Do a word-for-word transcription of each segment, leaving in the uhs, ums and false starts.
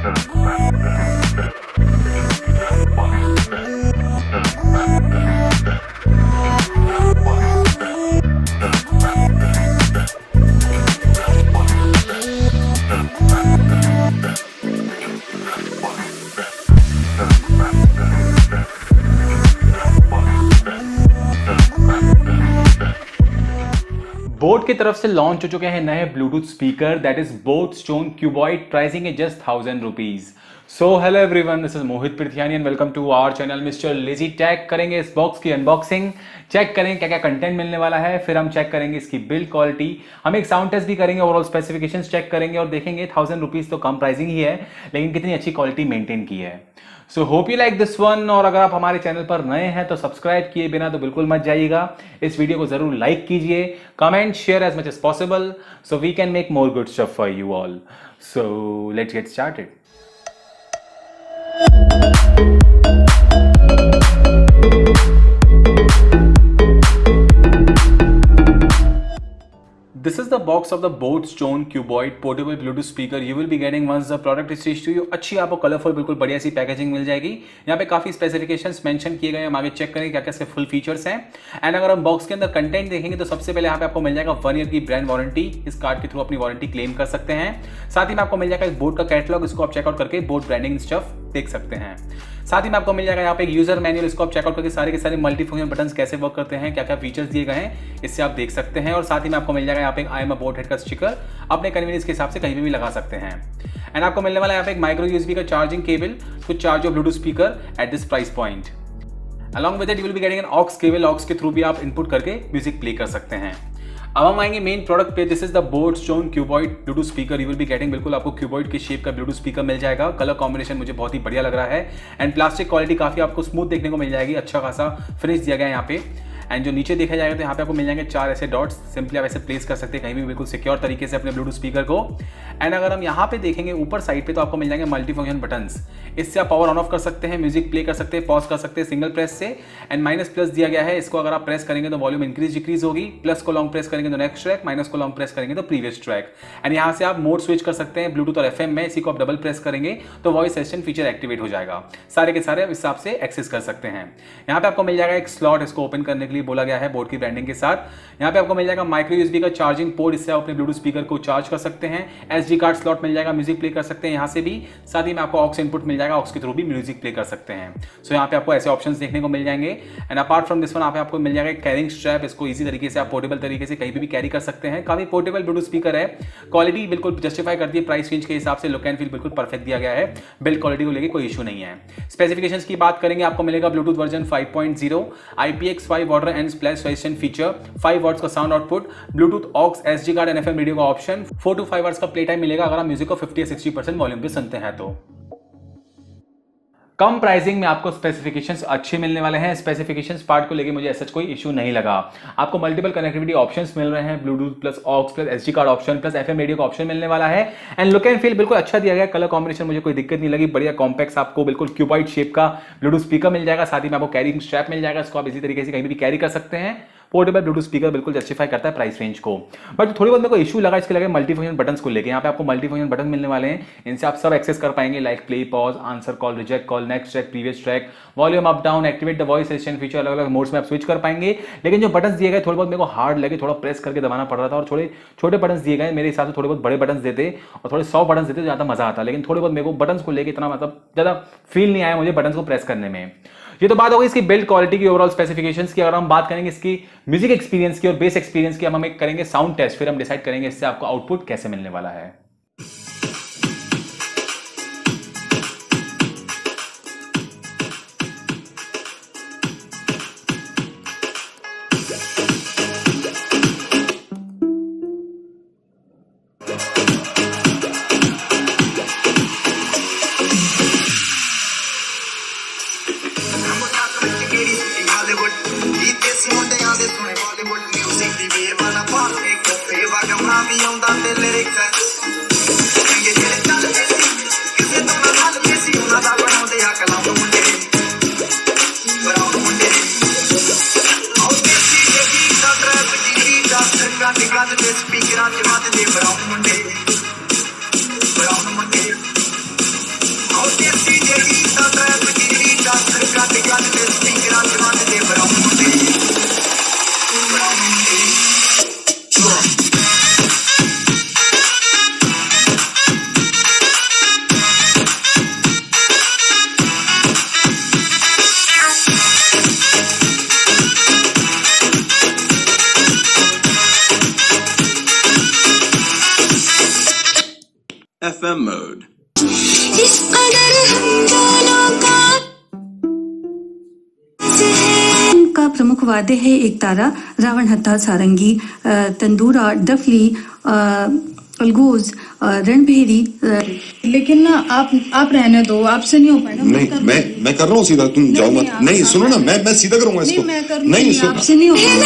Boat की तरफ से लॉन्च हो चुके हैं नए bluetooth speaker that is Boat Stone Cuboid, pricing is just thousand rupees. So hello everyone, this is Mohit Prithyani and welcome to our channel mister lazy tech. करेंगे इस बॉक्स की अनबॉक्सिंग, चेक करेंगे क्या क्या कंटेंट मिलने वाला है, फिर हम चेक करेंगे इसकी बिल्ड क्वालिटी, हम एक साउंड टेस्ट भी करेंगे, ओवरऑल स्पेसिफिकेशंस चेक करेंगे और देखेंगे थाउजेंड रुपीज तो कम प्राइसिंग ही है लेकिन कितनी अच्छी क्वालिटी मेंटेन की है। So hope you like this one. और अगर आप हमारे चैनल पर नए हैं तो सब्सक्राइब किए बिना तो बिल्कुल मत जाइएगा। इस वीडियो को जरूर लाइक कीजिए, comment share as much as possible so we can make more good stuff for you all. So let's get started. This is the box of the Boat Stone Cuboid portable Bluetooth speaker you will be getting once the product is reached to you। अच्छी आपको colourful बिल्कुल बढ़िया सी packaging मिल जाएगी। यहाँ पे काफी specifications mention किए गए हैं, हम आगे चेक करेंगे क्या क्या इसके फुल फीचर्स हैं। एंड अगर हम बॉक्स के अंदर कंटेंट देखेंगे तो सबसे पहले यहाँ पे आपको मिल जाएगा वन ईयर की ब्रांड वारंटी, इस कार्ड के थ्रू अपनी वारंटी क्लेम कर सकते हैं। साथ ही में आपको मिल जाएगा एक बोट का कैटलॉग, इसको आप चेकआउट करके बोट ब्रांडिंग स्टफ देख सकते हैं। साथ ही में आपको मिल जाएगा यहाँ पे एक यूजर मैनुअल, इसको आप चेकआउट करके सारे के सारे मल्टी फंक्शन बटन्स कैसे वर्क करते हैं, क्या क्या फीचर्स दिए गए हैं, इससे आप देख सकते हैं। और साथ ही में आपको मिल जाएगा यहाँ पे एक I am a Boat head का स्टिकर, अपने कन्वीनियंस के हिसाब से कहीं भी, भी लगा सकते हैं। एंड आपको मिलने वाला यहाँ पे एक माइक्रो यूएसबी का charging cable to charge your bluetooth speaker at this price point. Along with it you will be getting an aux cable, aux के थ्रू भी आप इनपुट करके म्यूजिक प्ले कर सकते हैं। अब हम आएंगे मेन प्रोडक्ट पे। This is the Boat Stone Cuboid bluetooth speaker you will be getting. बिल्कुल आपको क्यूबॉइड के शेप का ब्लूटूथ स्पीकर मिल जाएगा। कलर कॉम्बिनेशन मुझे बहुत ही बढ़िया लग रहा है एंड प्लास्टिक क्वालिटी काफी आपको स्मूथ देखने को मिल जाएगी, अच्छा खासा फिनिश दिया गया है यहाँ पे। एंड जो नीचे देखा जाएगा तो यहाँ पे आपको मिल जाएंगे चार ऐसे डॉट्स, सिंपली आप ऐसे प्लेस कर सकते हैं कहीं भी बिल्कुल सिक्योर तरीके से अपने ब्लूटूथ स्पीकर को। एंड अगर हम यहाँ पे देखेंगे ऊपर साइड पे तो आपको मिल जाएंगे मल्टी फंक्शन बटन्स, इससे आप पावर ऑन ऑफ कर सकते हैं, म्यूजिक प्ले कर सकते हैं, पॉज कर सकते हैं सिंगल प्रेस से। एंड माइनस प्लस दिया गया है, इसको अगर आप प्रेस करेंगे तो वॉल्यूम इंक्रीज डिक्रीज होगी, प्लस को लॉन्ग प्रेस करेंगे तो नेक्स्ट ट्रैक, माइनस को लॉन्ग प्रेस करेंगे तो प्रीवियस ट्रैक। एंड यहाँ से आप मोड स्विच कर सकते हैं ब्लूटूथ और एफएम में, इसी को आप डबल प्रेस करेंगे तो वॉइस असिस्टेंट फीचर एक्टिवेट हो जाएगा। सारे के सारे हिसाब से एक्सेस कर सकते हैं। यहाँ पे आपको मिल जाएगा एक स्लॉट, इसको ओपन करने के लिए बोला गया है बोट की ब्रांडिंग के साथ। यहाँ पे आपको मिल जाएगा माइक्रो यूएसबी का चार्जिंग पोर्ट, इससे आप अपने ब्लूटूथ स्पीकर को चार्ज कर सकते हैं। एसडी कार्ड स्लॉट मिल जाएगा, म्यूजिक प्ले कर सकते हैं यहाँ से भी। साथ ही में आपको ऑक्स इनपुट मिल जाएगा, ऑक्स के थ्रू भी म्यूजिक प्ले कर सकते हैं। सो so, यहाँ पे आपको ऐसे ऑप्शंस देखने को मिल जाएंगे। And apart from this one यहाँ पे आपको मिल जाएगा एक कैरिंग स्ट्रैप, इसको इजी तरीके से आप पोर्टेबल तरीके से कहीं भी, भी कैरी कर सकते हैं। काफी पोर्टेबल ब्लूटूथ स्पीकर है, क्वालिटी बिल्कुल जस्टिफाई करती है प्राइस रेंज के हिसाब से, लुक एंड फील बिल्कुल परफेक्ट दिया गया है, बिल्ड क्वालिटी को लेकर कोई इशू नहीं है। स्पेसिफिकेशंस की बात करेंगे, आपको मिलेगा bluetooth version five point zero, I P X five water and splash resistant feature, five watts का sound output, bluetooth aux, SD card and FM radio का option, four to five hours का play time मिलेगा अगर आप music को fifty या sixty percent volume पे सुनते हैं तो। कम प्राइसिंग में आपको स्पेसिफिकेशंस अच्छे मिलने वाले हैं। स्पेसिफिकेशंस पार्ट को लेके मुझे ऐसा कोई इशू नहीं लगा। आपको मल्टीपल कनेक्टिविटी ऑप्शंस मिल रहे हैं, bluetooth plus aux plus SD card option plus FM radio का ऑप्शन मिलने वाला है। एंड लुक एंड फील बिल्कुल अच्छा दिया गया, कलर कॉम्बिनेशन मुझे कोई दिक्कत नहीं लगी, बढ़िया कॉम्पैक्ट आपको बिल्कुल क्यूबॉइड शेप का ब्लूटूथ स्पीकर मिल जाएगा। साथ ही में आपको कैरिंग स्ट्रैप मिल जाएगा, इसको आप इसी तरीके से कहीं भी कैरी कर सकते हैं। पोर्टेबल ब्लूटूथ स्पीकर बिल्कुल जस्टिफाई करता है प्राइस रेंज को। बट थोड़ी बहुत मेरे को इशू लगा इसके लगे मल्टी फंक्शन बटन्स को लेके। यहाँ पे आपको मल्टी फंक्शन बटन मिलने वाले हैं, इनसे आप सब एक्सेस कर पाएंगे, like play, pause, answer call, reject call, next track, previous track, volume up down, activate the voice assistant feature, अलग अलग मोड्स में आप स्विच कर पाएंगे। लेकिन जो बटन्स दिए गए थोड़े बहुत मेरे को हार्ड लगे, थोड़ा प्रेस करके दबाना पड़ रहा था। और थोड़े छोटे बटन्स दिए गए, मेरे हिसाब से थोड़े बहुत बड़े बटन्स देते और थोड़े सौ बटन्स देते तो ज़्यादा मजा आता। लेकिन थोड़े बहुत मेरे को बटन्स को लेकर इतना मतलब ज़्यादा फील नहीं आया मुझे बटन्स को प्रेस करने में। ये तो बात हो गई इसकी बिल्ड क्वालिटी की, ओवरऑल स्पेसिफिकेशंस की। अगर हम बात करेंगे इसकी म्यूजिक एक्सपीरियंस की और बेस एक्सपीरियंस की, हम एक करेंगे साउंड टेस्ट, फिर हम डिसाइड करेंगे इससे आपको आउटपुट कैसे मिलने वाला है। F M mode. इस कदर हम दोनों का का प्रमुख वाद्य है एक तारा, रावण हत्था, सारंगी, तंदूरा, डफली, अलगोज, रणभेरी। लेकिन ना आप आप रहने दो, आपसे नहीं हो पाएगा। नहीं, मैं मैं कर रहा हूँ सीधा, तुम जाओ मत। नहीं सुनो ना, मैं मैं सीधा करूंगा इसको। नहीं, आपसे नहीं हो।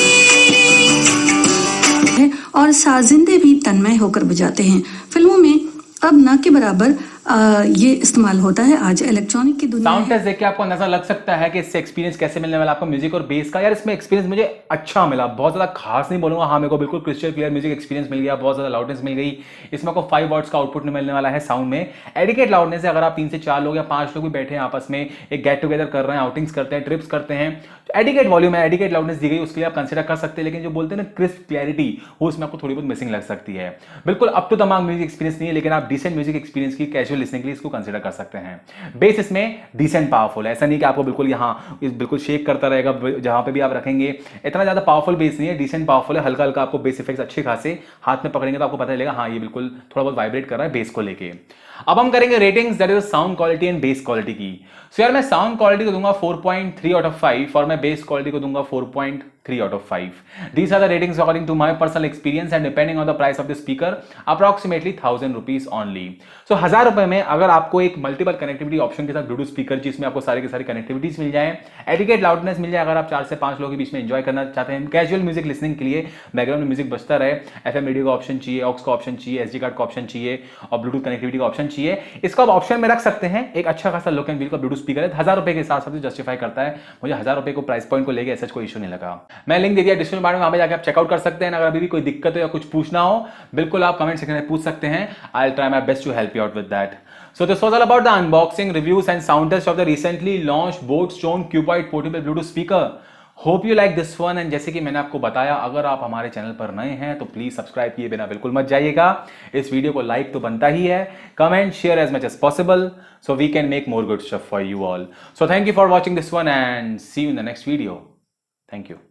और साजिंदे भी तन्मय होकर बजाते हैं। फिल्मों में अब ना के बराबर आ, ये इस्तेमाल होता है। आज इलेक्ट्रॉनिक की दुनिया। साउंड टेस्ट देख के आपको अंदाजा लग सकता है कि इससे एक्सपीरियंस कैसे मिलने वाला आपको म्यूजिक और बेस का। यार इसमें एक्सपीरियंस मुझे अच्छा मिला, बहुत ज्यादा खास नहीं बोलूंगा। हाँ, मेरे को बिल्कुल क्रिस्टल क्लियर म्यूजिक एक्सपीरियंस मिल गया, बहुत ज्यादा लाउडनेस मिल गई। इसमें आपको फाइव वॉट्स का आउटपुट मिलने वाला है साउंड में। एडिकेट लाउडनेस है, अगर आप तीन से चार लोग या पांच लोग भी बैठे हैं आपस में, एक गेट टुगेदर कर रहे हैं, आउटिंग्स करते हैं, ट्रिप्स करते हैं, तो एडिकेट वॉल्यूम है, एडिकेट लाउडनेस दी गई, उसके लिए आप कंसिडर कर सकते हैं। लेकिन जो बोलते हैं ना क्रिस्प क्लैरिटी, वो उसमें आपको थोड़ी बहुत मिसिंग लग सकती है। बिल्कुल up to the mark music experience नहीं है, लेकिन आप डिसेंट म्यूजिक एक्सपीरियंस की कैजुअल लिसनिंग के लिए इसको कंसिडर कर सकते हैं। बेस इसमें डिसेंट पावरफुल है, ऐसा नहीं कि आपको बिल्कुल यहाँ बिल्कुल शेक करता रहेगा, जहां पे भी आप रखेंगे। इतना ज्यादा पावरफुल बेस नहीं है, डिसेंट पावरफुल है। हल्का हल्का आपको बेस इफेक्ट्स अच्छे खासे हाथ में पकड़ेंगे तो आपको पता चलेगा हाँ ये बिल्कुल थोड़ा बहुत वाइब्रेट कर रहा है बेस को लेके। अब हम करेंगे ratings, that is sound quality and bass quality की। सो यार मैं साउंड क्वालिटी को दूंगा four point three out of five और मैं बेस क्वालिटी को दूंगा four point three out of five. These are the ratings according to my personal experience and depending on the price of the speaker, approximately thousand rupees only. So हजार रुपए में अगर आपको एक मल्टीपल कनेक्टिविटी ऑप्शन के साथ Bluetooth speaker जिसमें आपको सारे के सारे कनेक्टिविटीज मिल जाए, एडिकेट लाउडनेस मिल जाए, अगर आप चार से पांच लोगों के बीच में एंजॉय करना चाहते हैं, कैजुअल म्यूजिक लिसनिंग के लिए बैकग्राउंड में म्यूजिक बजता रहे, एफएम रेडियो का ऑप्शन चाहिए, ऑक्स का ऑप्शन चाहिए, एसडी कार्ड का ऑप्शन चाहिए और ब्लूटूथ कनेक्टिविटी का ऑप्शन चाहिए, इसको आप ऑप्शन में रख सकते हैं। एक अच्छा खासा लुक एंड फील का ब्लूटूथ स्पीकर है, हजार रुपए के हिसाब से जस्टिफाई करता है। मुझे हजार रुपए को प्राइस पॉइंट को लेकर ऐसा कोई इशू नहीं लगा। मैं लिंक दे दिया डिस्क्रिप्शन बारे में, वहां पे जाकर आप चेकआउट कर सकते हैं। अगर अभी भी कोई दिक्कत हो या कुछ पूछना हो, बिल्कुल आप कमेंट सेक्शन में पूछ सकते हैं। I will try my best to help you out with that. So this was all about the unboxing, reviews and sound test of the recently launched Boat Zone Cuboid portable Bluetooth speaker. Hope you like this one and जैसे कि मैंने आपको बताया, अगर आप हमारे channel पर नए हैं तो प्लीज सब्सक्राइब किए बिना बिल्कुल मत जाइएगा। इस वीडियो को लाइक तो बनता ही है, comment share as much as possible so we can make more good stuff for you all. So thank you for watching this one and see you in the next video. Thank you.